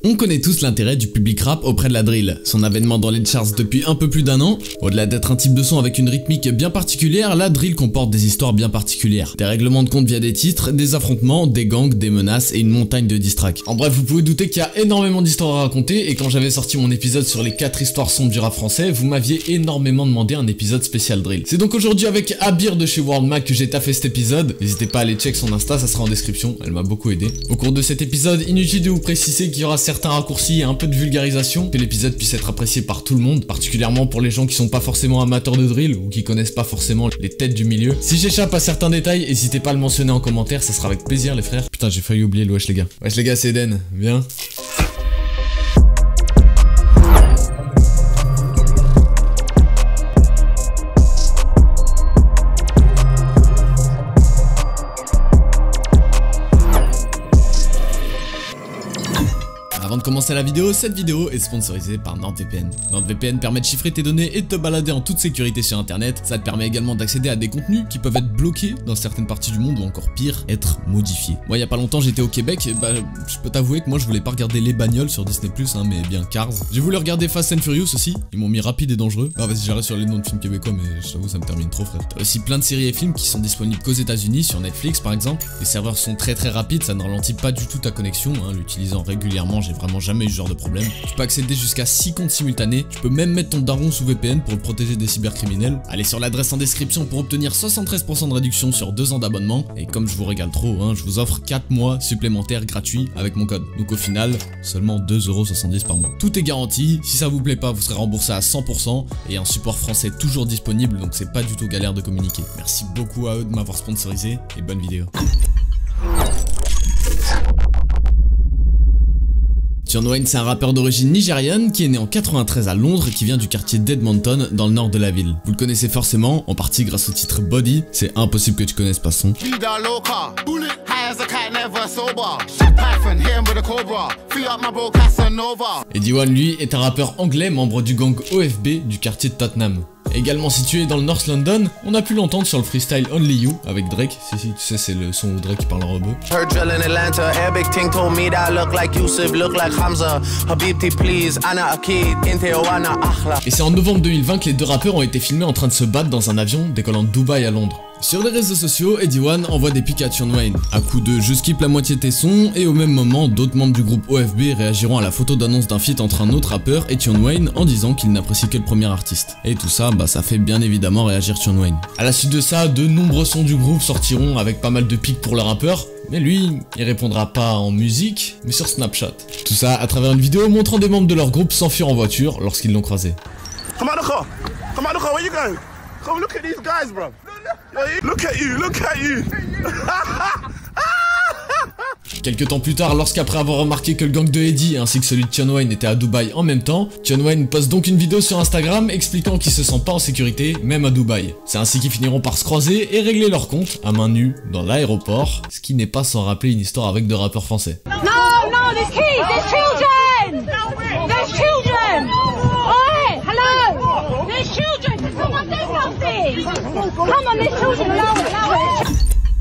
On connaît tous l'intérêt du public rap auprès de la drill. Son avènement dans les charts depuis un peu plus d'un an. Au-delà d'être un type de son avec une rythmique bien particulière, la drill comporte des histoires bien particulières. Des règlements de compte via des titres, des affrontements, des gangs, des menaces et une montagne de diss tracks. En bref, vous pouvez douter qu'il y a énormément d'histoires à raconter, et quand j'avais sorti mon épisode sur les 4 histoires sombres du rap français, vous m'aviez énormément demandé un épisode spécial drill. C'est donc aujourd'hui avec Abir de chez World Mag que j'ai taffé cet épisode. N'hésitez pas à aller check son Insta, ça sera en description, elle m'a beaucoup aidé. Au cours de cet épisode, inutile de vous préciser qu'il y aura certains raccourcis et un peu de vulgarisation, que l'épisode puisse être apprécié par tout le monde, particulièrement pour les gens qui sont pas forcément amateurs de drill ou qui connaissent pas forcément les têtes du milieu. Si j'échappe à certains détails, n'hésitez pas à le mentionner en commentaire, ça sera avec plaisir les frères. Putain, j'ai failli oublier le wesh les gars. Wesh les gars, c'est Eden, viens. Avant de commencer la vidéo, cette vidéo est sponsorisée par NordVPN. NordVPN permet de chiffrer tes données et de te balader en toute sécurité sur internet. Ça te permet également d'accéder à des contenus qui peuvent être bloqués dans certaines parties du monde ou encore pire, être modifiés. Moi il y a pas longtemps j'étais au Québec, et je peux t'avouer que moi je voulais pas regarder les bagnoles sur Disney+, mais bien Cars. J'ai voulu regarder Fast and Furious aussi, ils m'ont mis Rapide et Dangereux. Ah vas-y j'arrête sur les noms de films québécois mais je t'avoue ça me termine trop frère. T'as aussi plein de séries et films qui sont disponibles qu'aux États-Unis sur Netflix par exemple. Les serveurs sont très rapides, ça ne ralentit pas du tout ta connexion, l'utilisant régulièrement j'ai vraiment jamais eu ce genre de problème. Tu peux accéder jusqu'à 6 comptes simultanés, tu peux même mettre ton daron sous VPN pour le protéger des cybercriminels. Allez sur l'adresse en description pour obtenir 73% de réduction sur 2 ans d'abonnement, et comme je vous régale trop, je vous offre 4 mois supplémentaires gratuits avec mon code. Donc au final, seulement 2,70€ par mois. Tout est garanti, si ça vous plaît pas, vous serez remboursé à 100%, et un support français toujours disponible, donc c'est pas du tout galère de communiquer. Merci beaucoup à eux de m'avoir sponsorisé, et bonne vidéo. Tion Wayne, c'est un rappeur d'origine nigériane qui est né en 93 à Londres et qui vient du quartier d'Edmonton dans le nord de la ville. Vous le connaissez forcément, en partie grâce au titre Body, c'est impossible que tu connaisses pas son. Et D1 lui est un rappeur anglais membre du gang OFB du quartier de Tottenham. Également situé dans le North London, on a pu l'entendre sur le freestyle Only You avec Drake. Si, tu sais, c'est le son où Drake qui parle en rebeu. Et c'est en novembre 2020 que les deux rappeurs ont été filmés en train de se battre dans un avion décollant de Dubaï à Londres. Sur les réseaux sociaux, Eddie-One envoie des pics à Tion Wayne. À coup de je skip la moitié de tes sons, et au même moment, d'autres membres du groupe OFB réagiront à la photo d'annonce d'un feat entre un autre rappeur et Tion Wayne en disant qu'il n'apprécie que le premier artiste. Et tout ça, ça fait bien évidemment réagir Tion Wayne. À la suite de ça, de nombreux sons du groupe sortiront avec pas mal de pics pour le rappeur. Mais lui, il répondra pas en musique, mais sur Snapchat. Tout ça à travers une vidéo montrant des membres de leur groupe s'enfuir en voiture lorsqu'ils l'ont croisé. Come out the car! Come out the car, where you going? Come look at these guys, bro. Look at you, look at you. Quelques temps plus tard, lorsqu'après avoir remarqué que le gang de Eddie ainsi que celui de Tion Wayne étaient à Dubaï en même temps, Tion Wayne poste donc une vidéo sur Instagram expliquant qu'ils se sentent pas en sécurité, même à Dubaï. C'est ainsi qu'ils finiront par se croiser et régler leur compte à main nue dans l'aéroport, ce qui n'est pas sans rappeler une histoire avec deux rappeurs français. No, there's kids, there's children! There's children! Oi, hello! There's children! Can someone say something? Come on, there's children, allow it!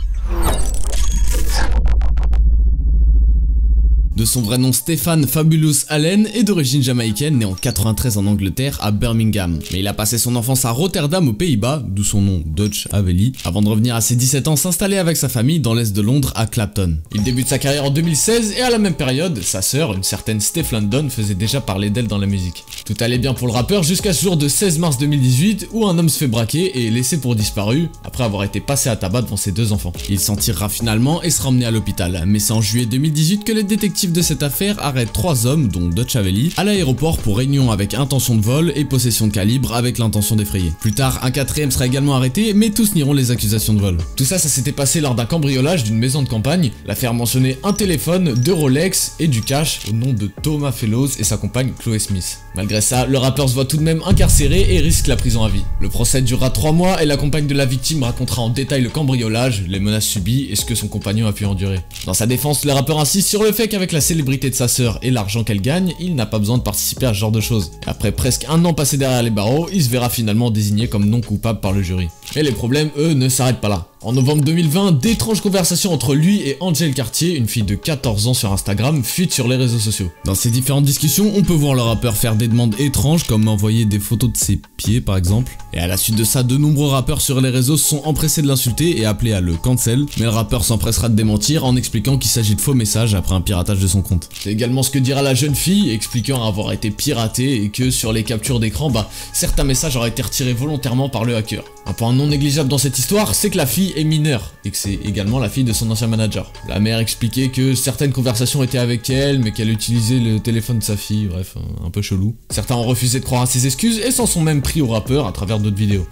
De son vrai nom Stéphane Fabulous Allen est d'origine jamaïcaine, né en 93 en Angleterre à Birmingham. Mais il a passé son enfance à Rotterdam aux Pays-Bas, d'où son nom Dutch Haveli, avant de revenir à ses 17 ans s'installer avec sa famille dans l'est de Londres à Clapton. Il débute sa carrière en 2016 et à la même période, sa sœur, une certaine Steph London, faisait déjà parler d'elle dans la musique. Tout allait bien pour le rappeur jusqu'à ce jour de 16 mars 2018 où un homme se fait braquer et est laissé pour disparu après avoir été passé à tabac devant ses 2 enfants. Il s'en tirera finalement et sera emmené à l'hôpital, mais c'est en juillet 2018 que les détectives de cette affaire arrête 3 hommes, dont Dutch Haveli, à l'aéroport pour réunion avec intention de vol et possession de calibre avec l'intention d'effrayer. Plus tard, un 4e sera également arrêté, mais tous nieront les accusations de vol. Tout ça, ça s'était passé lors d'un cambriolage d'une maison de campagne. L'affaire mentionnait un téléphone, 2 Rolex et du cash au nom de Thomas Fellows et sa compagne Chloé Smith. Malgré ça, le rappeur se voit tout de même incarcéré et risque la prison à vie. Le procès durera 3 mois et la compagne de la victime racontera en détail le cambriolage, les menaces subies et ce que son compagnon a pu endurer. Dans sa défense, le rappeur insiste sur le fait qu'avec la célébrité de sa sœur et l'argent qu'elle gagne, il n'a pas besoin de participer à ce genre de choses. Et après presque un an passé derrière les barreaux, il se verra finalement désigné comme non coupable par le jury. Et les problèmes, eux, ne s'arrêtent pas là. En novembre 2020, d'étranges conversations entre lui et Angel Cartier, une fille de 14 ans sur Instagram, fuitent sur les réseaux sociaux. Dans ces différentes discussions, on peut voir le rappeur faire des demandes étranges comme envoyer des photos de ses pieds par exemple. Et à la suite de ça, de nombreux rappeurs sur les réseaux se sont empressés de l'insulter et appelés à le cancel, mais le rappeur s'empressera de démentir en expliquant qu'il s'agit de faux messages après un piratage de son compte. C'est également ce que dira la jeune fille, expliquant avoir été piratée et que sur les captures d'écran, certains messages auraient été retirés volontairement par le hacker. Un point non négligeable dans cette histoire, c'est que la fille est mineure et que c'est également la fille de son ancien manager. La mère expliquait que certaines conversations étaient avec elle, mais qu'elle utilisait le téléphone de sa fille, bref, un peu chelou. Certains ont refusé de croire à ses excuses et s'en sont même pris au rappeur à travers d'autres vidéos.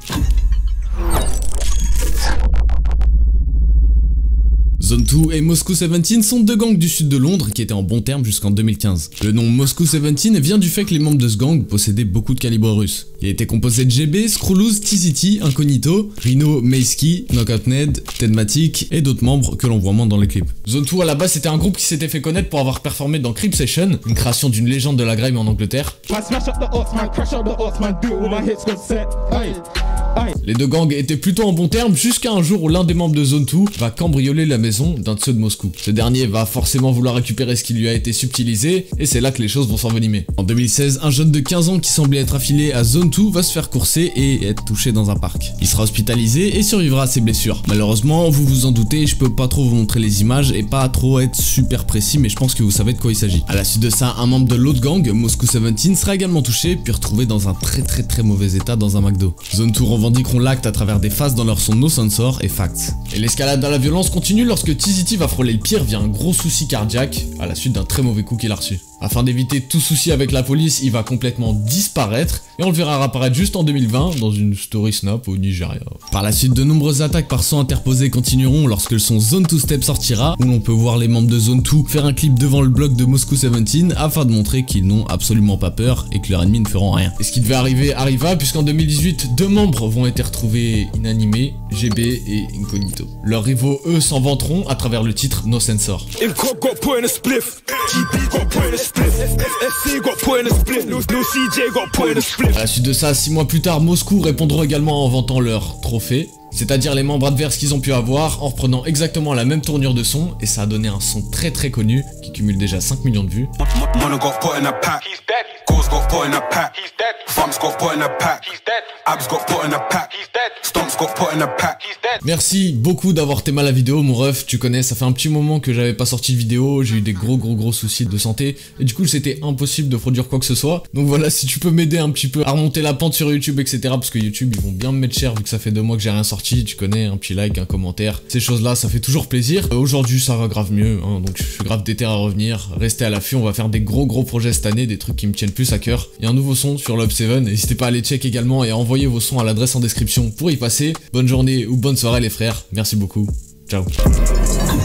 Zone 2 et Moscow 17 sont deux gangs du sud de Londres qui étaient en bons termes jusqu'en 2015. Le nom Moscow 17 vient du fait que les membres de ce gang possédaient beaucoup de calibres russes. Il était composé de GB, Screwloose, TZT, Incognito, Rhino, Maysky, Knockout Ned, Tedmatic et d'autres membres que l'on voit moins dans les clips. Zone 2 à la base c'était un groupe qui s'était fait connaître pour avoir performé dans Crip Session, une création d'une légende de la grime en Angleterre. Les deux gangs étaient plutôt en bons termes jusqu'à un jour où l'un des membres de Zone 2 va cambrioler la maison d'un de ceux de Moscou. Ce dernier va forcément vouloir récupérer ce qui lui a été subtilisé et c'est là que les choses vont s'envenimer. En 2016, un jeune de 15 ans qui semblait être affilié à Zone 2 va se faire courser et être touché dans un parc. Il sera hospitalisé et survivra à ses blessures. Malheureusement, vous vous en doutez, je peux pas trop vous montrer les images et pas trop être super précis, mais je pense que vous savez de quoi il s'agit. À la suite de ça, un membre de l'autre gang, Moscow 17, sera également touché puis retrouvé dans un très mauvais état dans un McDo. Zone 2 revendiqueront l'acte à travers des phases dans leur son No Censor et Facts. Et l'escalade dans la violence continue lorsque TZT va frôler le pire via un gros souci cardiaque à la suite d'un très mauvais coup qu'il a reçu. Afin d'éviter tout souci avec la police, il va complètement disparaître et on le verra réapparaître juste en 2020 dans une story snap au Nigeria. Par la suite, de nombreuses attaques par son interposé continueront lorsque le son Zone 2 Step sortira, où l'on peut voir les membres de Zone 2 faire un clip devant le bloc de Moscow 17 afin de montrer qu'ils n'ont absolument pas peur et que leurs ennemis ne feront rien. Et ce qui devait arriver arriva puisqu'en 2018, deux membres vont être retrouvés inanimés, GB et Incognito. Leurs rivaux, eux, s'en vanteront à travers le titre No Censor. À la suite de ça, 6 mois plus tard, Moscou répondront également en vantant leur trophée, c'est-à-dire les membres adverses qu'ils ont pu avoir en reprenant exactement la même tournure de son, et ça a donné un son très connu qui cumule déjà 5 millions de vues. Merci beaucoup d'avoir aimé la vidéo mon ref, tu connais, ça fait un petit moment que j'avais pas sorti de vidéo, j'ai eu des gros soucis de santé et du coup c'était impossible de produire quoi que ce soit. Donc voilà, si tu peux m'aider un petit peu à remonter la pente sur YouTube etc, parce que YouTube ils vont bien me mettre cher vu que ça fait 2 mois que j'ai rien sorti, tu connais, un petit like, un commentaire, ces choses là ça fait toujours plaisir. Aujourd'hui ça va grave mieux, hein, donc je suis grave déter à revenir, restez à l'affût, on va faire des gros projets cette année, des trucs qui me tiennent plus à cœur. Il y a un nouveau son sur Love 7, n'hésitez pas à aller check également et à envoyer vos sons à l'adresse en description pour y passer. Bonne journée ou bonne soirée les frères, merci beaucoup, ciao.